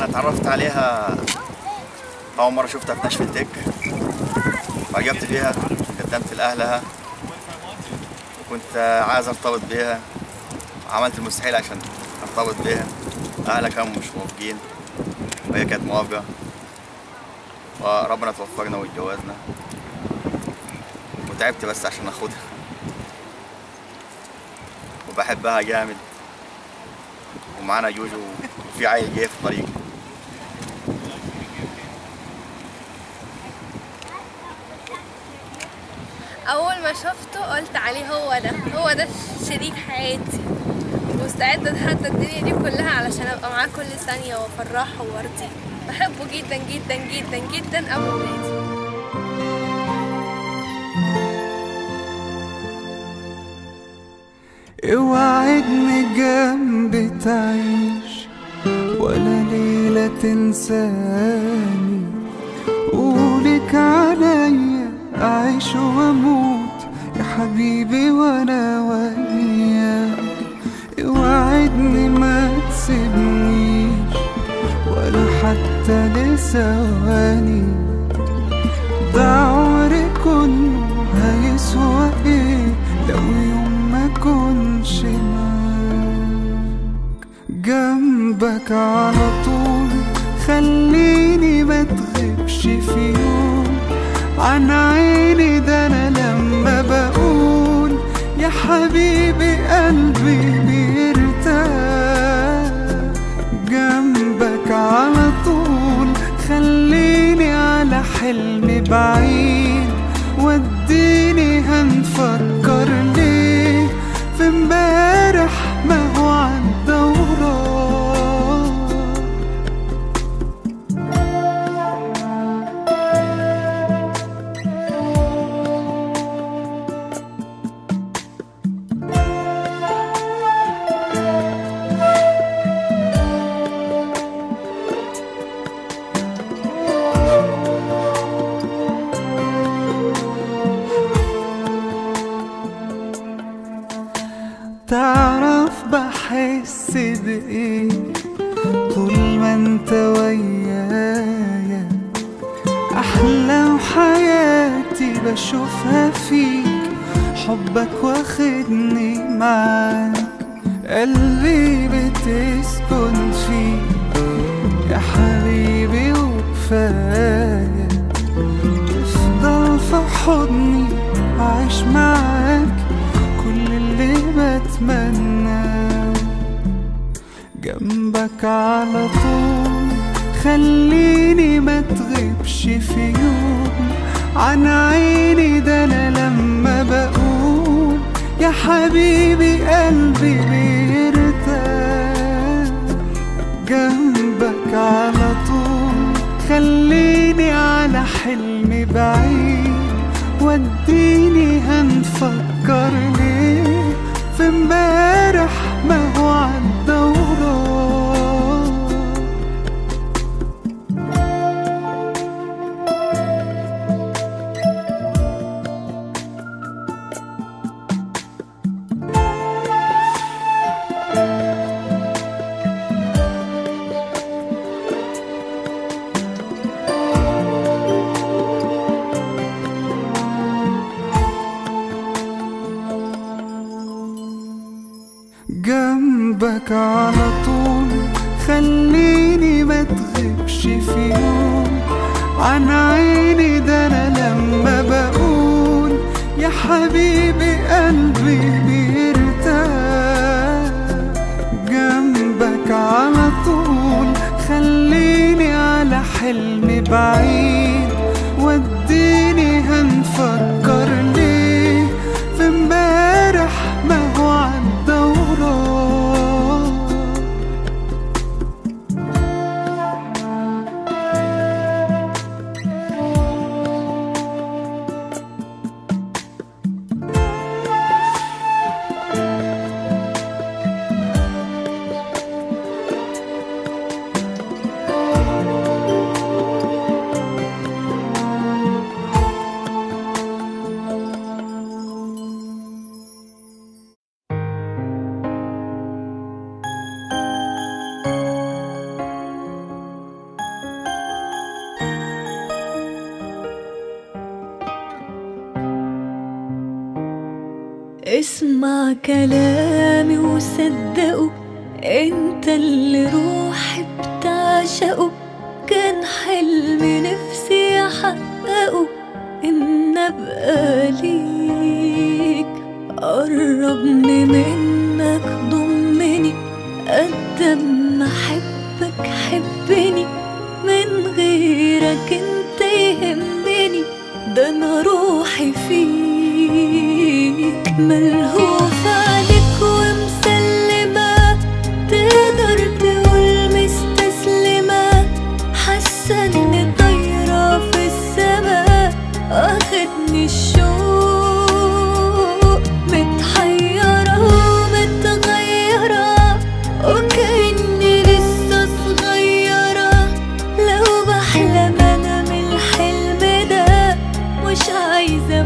انا اتعرفت عليها اول مره شفتها في ناشفيل تك، وعجبت بيها، قدمت لاهلها وكنت عايز ارتبط بيها، وعملت المستحيل عشان ارتبط بيها. اهلها كانوا مش موافقين وهي كانت موافقه، وربنا توفقنا واتجوزنا، وتعبت بس عشان اخدها، وبحبها جامد، ومعانا جوجو وفي عيل جاي في الطريق. اول ما شفته قلت عليه هو ده شريك حياتي، مستعده اتحدى الدنيا دي كلها علشان ابقى معاه كل ثانيه وافرحه وارضيه. بحبه جدا جدا جدا جدا ابو ولادي. اوعدني جنبي تعيش ولا ليلة تنساني، قولك عليا أعيش وأموت يا حبيبي وأنا وياك. اوعدني ما تسيبنيش ولا حتى لثواني، ده عمري كله هيسوى ايه لو يوم ما كنش معاك. جنبك على طول خليني ما تغيبش في يوم عن عيني، ده انا لما بقول يا حبيبي قلبي بيرتاح. جنبك على طول خليني على حلمي بعيد، وديني هنفكر ليه في امبارح ما هو عدى وراك. تعرف بحس بإيه طول ما انت ويايا، أحلام حياتي بشوفها فيك، حبك واخدني معاك، قلبي بتسكن فيك يا حبيبي وكفاية تفضل في حضني عايش معاك كل اللي بتمناه. جنبك على طول خليني ما تغيبش في يوم عن عيني، ده انا لما بقول يا حبيبي قلبي بيرتاح. جنبك على طول خليني على حلمي بعيد، وديني هنفكر ليه في امبارح ما هو عدى وراك. جنبك على طول خليني ما تغيبش في يوم عن عيني، ده انا لما بقول يا حبيبي قلبي بيرتاح. جنبك على طول خليني على حلمي بعيد، وديني هنفكر ليه في امبارح ما هو عدى وراك. اسمع كلامي وصدقه، انت اللي روحي بتعشقه. كان حلمي نفسي احققه، ان ابقى ليك. قربني منك ضمني، قد ما احبك حبني. من غيرك انت يهمني، ده انا روحي فيك. ملهوفة عليك ومسلمة، تقدر تقول مستسلمة. حاسة اني طايرة في السما، واخدني الشوق. متحيرة ومتغيرة، وكأني لسه صغيرة. لو بحلم انا من الحلم ده، مش عايزة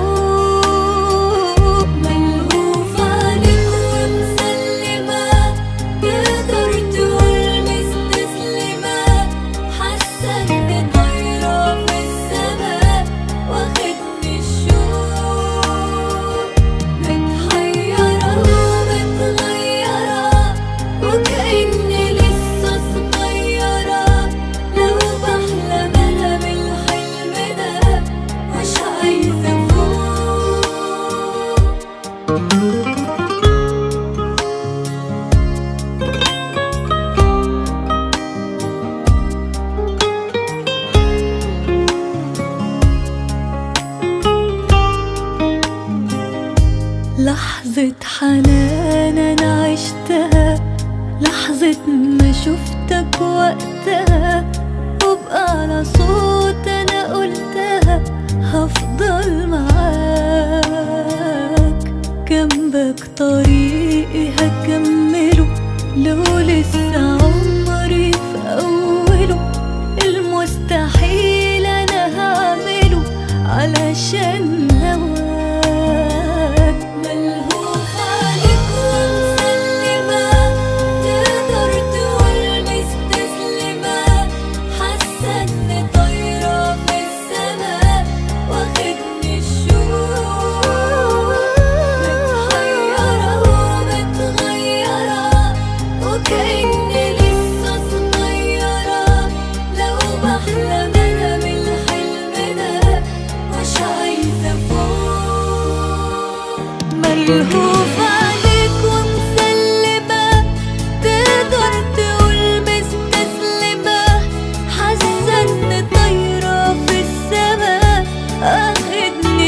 فوق. ملهوفة عليك ومسلمة، تقدر تقول مستسلمة. حاسة اني طايرة في السما، واخدني الشوق. متحيرة ومتغيرة، وكأني لسه صغيرة. لو بحلم انا بالحلم ده، مش عايزة فوق. لحظة حنان أنا عشتها، لحظة ما شفتك وقتها. وبأعلى صوت أنا قلتها، هفضل معاك. جنبك طريقي هكمله، لو لسه عمري في أوله. المستحيل أنا هعمله علشان هواك. ملهوفة عليك ومسلمة، تقدر تقول مستسلمة. حاسة اني طايرة في السما، واخدني الشوق. متحيرة ومتغيرة، وكأني لسه صغيرة. لو بحلم انا بالحلم ده، مش عايزة فوق. ملهوفة عليك ومسلمة، تقدر تقول مستسلمة. حاسة اني طايرة في السما، اخدني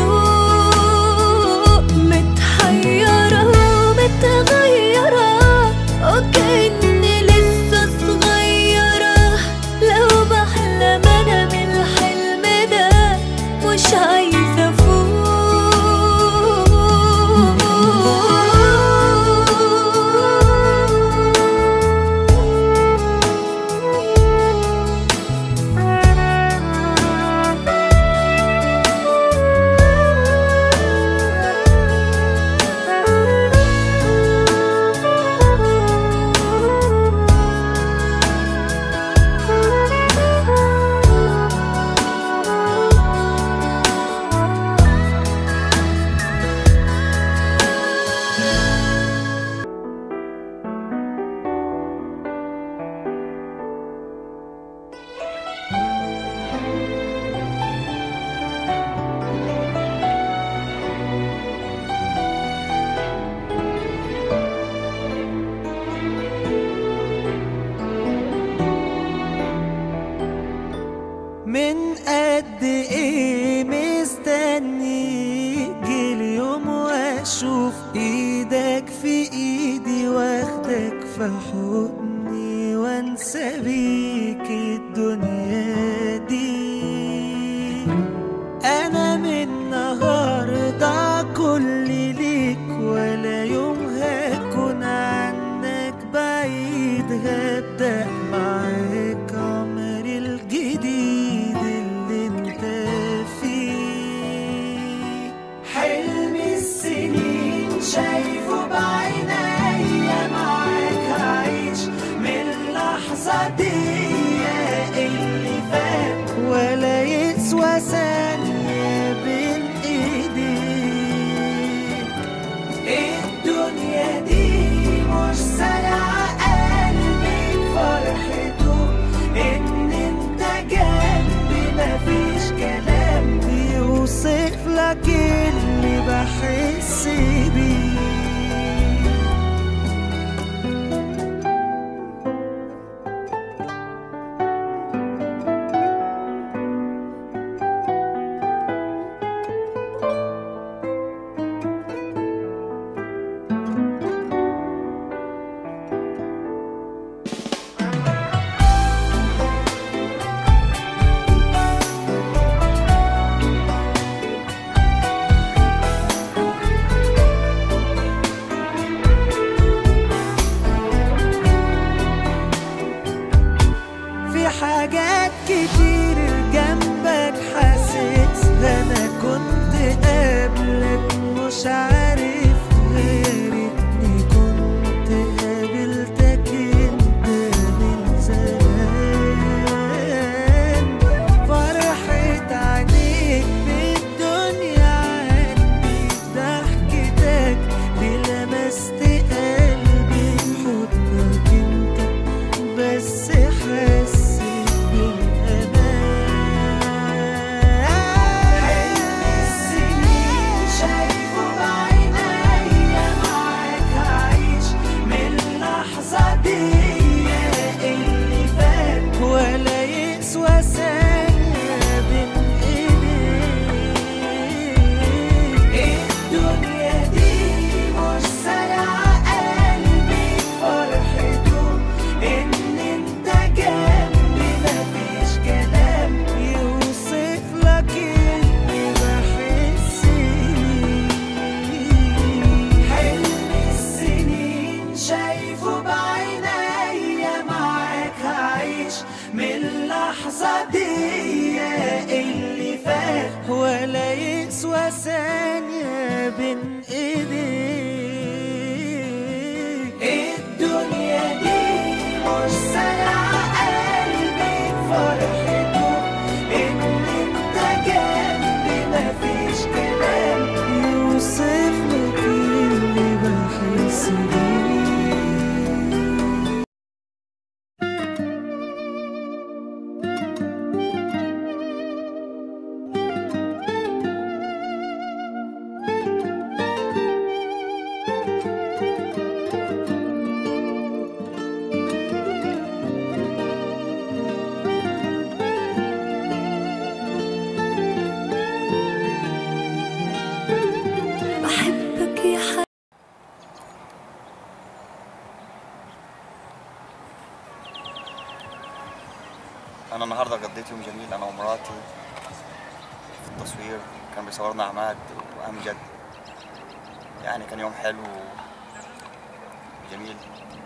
الشوق. متحيرة ومتغيرة، وكأني لسه صغيرة. لو بحلم انا بالحلم ده، مش عايزة فوق. من قد ايه مستني يجي اليوم واشوف ايدك في ايدي، واخدك في حضني، وانسى بيك الدنيا دي. انا من النهارده كل ليك، ولا يوم هكون عنك بعيد. هبدأ معاك عمري الجديد اللي انت فيه. حلم السنين شايفه بعينيا، معاك هعيش من اللحظة دي اللي كتير جنبك حاسسها، انا كنت قبلك مش عارف، يا ريتني كنت قابلتك انت من زمان. فرحة عينيك بالدنيا عني، ضحكتك لمست قلبي، حضنك انت بس حسيت بالامان. حلم السنين شايفه بعينيا، معاك هعيش من اللحظة دي، اللي فات ولا يسوى ثانية بين ايديك. الدنيا دي مش سارعة قلبي فرحته، ان انت جنبي مفيش كلام يوصف لك اللي بحس بيه. حلم السنين شايفه بعينيا، معاك هعيش من اللحظة دي، اللي فات ولا يسوى ثانية بين ايديك. الدنيا دي مش سارعة قلبي فرحته، ان انت جنبي مفيش كلام يوصف لك اللي بحس بيه. بحبك يا حبيبي. انا النهارده قضيت يوم جميل انا ومراتي في التصوير. كان بيصورنا عماد وامجد، يعني كان يوم حلو وجميل.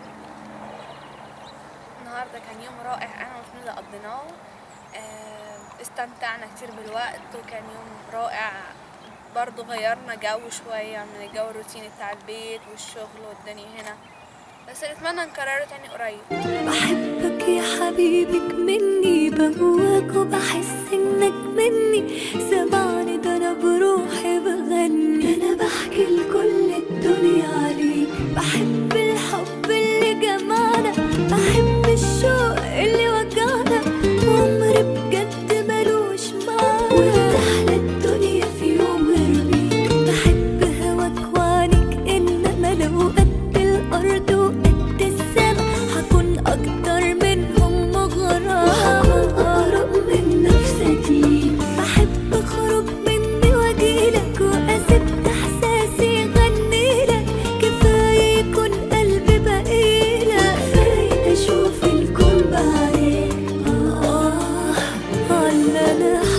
النهارده كان يوم رائع انا وفنيدة قضيناه. استمتعنا كتير بالوقت وكان يوم رائع. برضو غيرنا جو شوية من الجو الروتيني بتاع البيت والشغل والدنيا هنا، بس نتمنى نكرره تاني قريب. بحبك يا حبيبك مني، بهواك وبحس انك مني، سمعني ده انا بروحي بغني، انا بحكي لكل الدنيا عليك. بحب الحب اللي جمعنا، بحب الشوق اللي وجعنا، وعمري بجد ملوش معنى، وتحلى الدنيا في يوم غير بيك. بحب هواك وعنيك، انما لو قد الارض وقد السما هكون اكتر منهم مغرى، وهكون اقرب من نفسي. بحب اخرج مني واجيلك، واسيب احساسي يغنيلك، كفايه يكون قلبي بقيلك، كفايه اشوف الكون بعينيك. اللي انا